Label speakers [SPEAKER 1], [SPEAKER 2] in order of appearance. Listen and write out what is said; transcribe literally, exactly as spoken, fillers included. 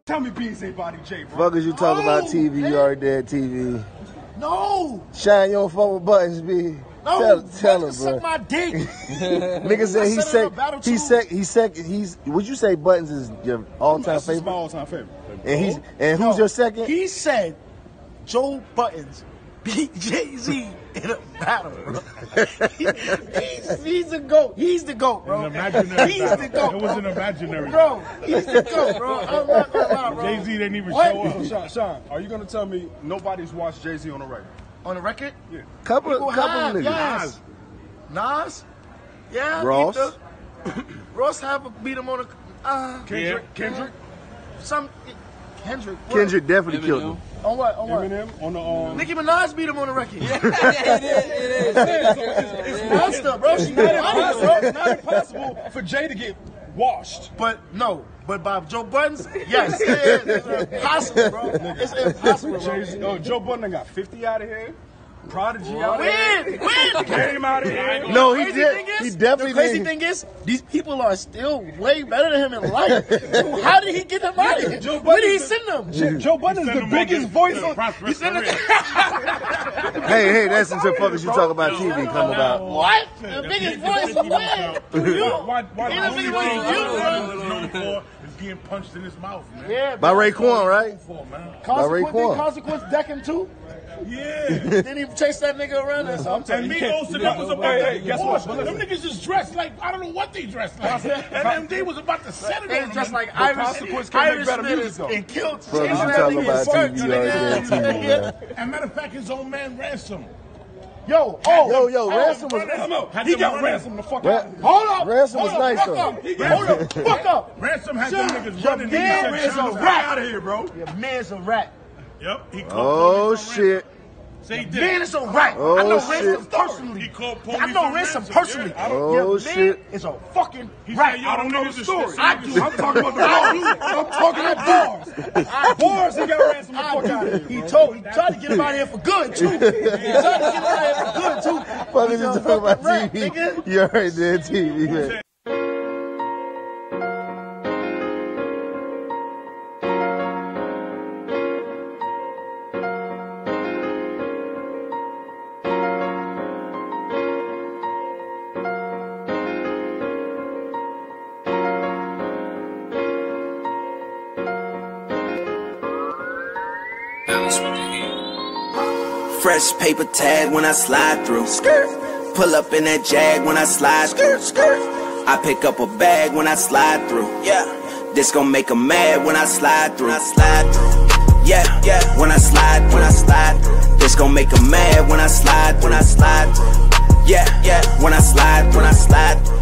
[SPEAKER 1] Tell me beans ain't body J, bro.
[SPEAKER 2] Fuck as you talking
[SPEAKER 1] no,
[SPEAKER 2] about T V,
[SPEAKER 1] man.
[SPEAKER 2] you already dead T V.
[SPEAKER 1] No.
[SPEAKER 2] Shine, you don't fuck with buttons, B.
[SPEAKER 1] No,
[SPEAKER 2] tell, tell him,
[SPEAKER 1] suck
[SPEAKER 2] bro.
[SPEAKER 1] my dick.
[SPEAKER 2] Nigga said he said he said he said he's. Would you say Buttons is your all-time favorite?
[SPEAKER 1] My all-time favorite.
[SPEAKER 2] And he's and who's
[SPEAKER 1] no,
[SPEAKER 2] your second?
[SPEAKER 1] He said Joe Buttons beat Jay-Z in a battle, bro. he, he's, he's the GOAT. He's the GOAT, bro.
[SPEAKER 3] An imaginary
[SPEAKER 1] he's
[SPEAKER 3] battle.
[SPEAKER 1] the GOAT.
[SPEAKER 3] It was an imaginary
[SPEAKER 1] bro. He's the GOAT, bro. I'm not gonna lie, bro.
[SPEAKER 3] Jay-Z didn't even
[SPEAKER 1] what?
[SPEAKER 3] show up.
[SPEAKER 4] Sean, Sean, are you gonna tell me nobody's watched Jay-Z on the record?
[SPEAKER 1] On the record?
[SPEAKER 4] Yeah.
[SPEAKER 2] Couple,
[SPEAKER 1] People
[SPEAKER 2] couple
[SPEAKER 1] have,
[SPEAKER 2] niggas.
[SPEAKER 1] yes. Nas? Yeah.
[SPEAKER 2] Ross?
[SPEAKER 1] The, Ross have beat him on a. Uh,
[SPEAKER 4] Kendrick?
[SPEAKER 3] Yeah.
[SPEAKER 4] Kendrick?
[SPEAKER 1] Some. Kendrick. What?
[SPEAKER 2] Kendrick definitely killed him.
[SPEAKER 1] On what? On what?
[SPEAKER 4] Eminem on the um.
[SPEAKER 1] Nicki Minaj beat him on the record.
[SPEAKER 5] Yeah, it is. It is.
[SPEAKER 4] it's, it's,
[SPEAKER 1] It's monster, bro. She
[SPEAKER 4] it's
[SPEAKER 1] got
[SPEAKER 4] not
[SPEAKER 1] it,
[SPEAKER 4] impossible.
[SPEAKER 1] bro.
[SPEAKER 4] It's not impossible for Jay to get washed.
[SPEAKER 1] But no. But by Joe Buttons, yes, it is. It's impossible, bro. It's impossible, bro.
[SPEAKER 4] Jay-Z, oh, Joe Budden got fifty out of here. Prodigy out of here.
[SPEAKER 1] Win, win.
[SPEAKER 4] Game out of here.
[SPEAKER 2] No, he
[SPEAKER 1] Crazy
[SPEAKER 2] did.
[SPEAKER 1] thing is,
[SPEAKER 2] He definitely
[SPEAKER 1] the crazy
[SPEAKER 2] did.
[SPEAKER 1] thing is, these people are still way better than him in life. How did he get them out of here?
[SPEAKER 4] Joe
[SPEAKER 1] Where did he
[SPEAKER 4] Budden's
[SPEAKER 1] send them?
[SPEAKER 4] Joe, Joe Budden is the biggest voice on.
[SPEAKER 3] He
[SPEAKER 1] sent them.
[SPEAKER 2] Hey, hey, that's until fuck as you talk about T V come about.
[SPEAKER 1] What? The biggest voice of where? You.
[SPEAKER 3] Why? Why?
[SPEAKER 1] Ain't the biggest voice of you, bro.
[SPEAKER 3] known for is getting punched in his mouth, man.
[SPEAKER 1] Yeah,
[SPEAKER 2] By Raekwon, right?
[SPEAKER 3] For, man.
[SPEAKER 1] Consequence,
[SPEAKER 2] Raekwon.
[SPEAKER 1] did Consequence deck him too?
[SPEAKER 3] Yeah.
[SPEAKER 1] Didn't he chase that nigga around or
[SPEAKER 3] And
[SPEAKER 1] something?
[SPEAKER 3] me also, that was about
[SPEAKER 4] Hey,
[SPEAKER 3] to
[SPEAKER 4] hey,
[SPEAKER 3] be
[SPEAKER 4] guess
[SPEAKER 3] forced.
[SPEAKER 4] what?
[SPEAKER 3] Them niggas just dressed like, I don't know what they dressed like. And M D was about to set it
[SPEAKER 1] They
[SPEAKER 3] on
[SPEAKER 1] was just
[SPEAKER 3] them.
[SPEAKER 1] like
[SPEAKER 4] But
[SPEAKER 1] Irish,
[SPEAKER 4] Consequence can't make
[SPEAKER 1] Irish
[SPEAKER 4] better music, though.
[SPEAKER 1] and killed
[SPEAKER 2] Fuck
[SPEAKER 1] chasing
[SPEAKER 2] as you
[SPEAKER 1] that
[SPEAKER 2] talking
[SPEAKER 1] nigga
[SPEAKER 2] about
[SPEAKER 1] in
[SPEAKER 2] T
[SPEAKER 1] skirts,
[SPEAKER 2] V, you already dead T V,
[SPEAKER 1] nigga.
[SPEAKER 2] man.
[SPEAKER 3] And matter of fact, his own man Ransom.
[SPEAKER 1] Yo, oh,
[SPEAKER 2] Yo, yo, Ransom was.
[SPEAKER 3] Had
[SPEAKER 4] He
[SPEAKER 3] them
[SPEAKER 4] got
[SPEAKER 3] running.
[SPEAKER 4] ransom the fuck
[SPEAKER 2] Ra-
[SPEAKER 4] out.
[SPEAKER 1] hold up.
[SPEAKER 2] Ransom was
[SPEAKER 1] hold up,
[SPEAKER 2] nice,
[SPEAKER 1] fuck
[SPEAKER 2] though.
[SPEAKER 1] up. Hold up, fuck up.
[SPEAKER 3] Ransom had
[SPEAKER 1] Son,
[SPEAKER 3] them niggas
[SPEAKER 1] your
[SPEAKER 3] running.
[SPEAKER 1] man
[SPEAKER 3] Niggas
[SPEAKER 1] is
[SPEAKER 3] said,
[SPEAKER 1] a
[SPEAKER 3] "Shut
[SPEAKER 1] rat."
[SPEAKER 3] out of here, bro.
[SPEAKER 1] Your man's a rat.
[SPEAKER 3] Yep. He called
[SPEAKER 2] Oh
[SPEAKER 3] police on
[SPEAKER 2] shit.
[SPEAKER 3] Ransom. Say he did.
[SPEAKER 1] Man is a rat.
[SPEAKER 2] Oh,
[SPEAKER 1] I know
[SPEAKER 2] shit.
[SPEAKER 1] Ransom personally.
[SPEAKER 3] He called police
[SPEAKER 1] I know
[SPEAKER 3] on
[SPEAKER 1] Ransom
[SPEAKER 3] Ransom,
[SPEAKER 1] personally.
[SPEAKER 3] yeah.
[SPEAKER 2] Oh,
[SPEAKER 1] Your
[SPEAKER 2] shit.
[SPEAKER 1] man is a fucking
[SPEAKER 3] He
[SPEAKER 1] rat.
[SPEAKER 3] said, "Yo, don't know the story."
[SPEAKER 1] I do.
[SPEAKER 4] I'm talking about the bars. I'm talking about bars. Bars, he got ransom the fuck out of here.
[SPEAKER 1] He told, he tried to get him out of here for good too. He tried to get him out of here for good too.
[SPEAKER 2] Fuck as
[SPEAKER 1] He's
[SPEAKER 2] you
[SPEAKER 1] a
[SPEAKER 2] talking about
[SPEAKER 1] fucking
[SPEAKER 2] T
[SPEAKER 1] rat,
[SPEAKER 2] V.
[SPEAKER 1] nigga.
[SPEAKER 2] You already dead T V, man.
[SPEAKER 6] Fresh paper tag when I slide through. Skirt. Pull up in that Jag when I slide through. Skirt. I pick up a bag when I slide through. Yeah. This gon' make 'em mad when I slide through. I slide through. Yeah, yeah. When I slide, when I slide through. This gon' make 'em mad when I slide, when I slide through. Yeah, yeah. When I slide, when I slide through.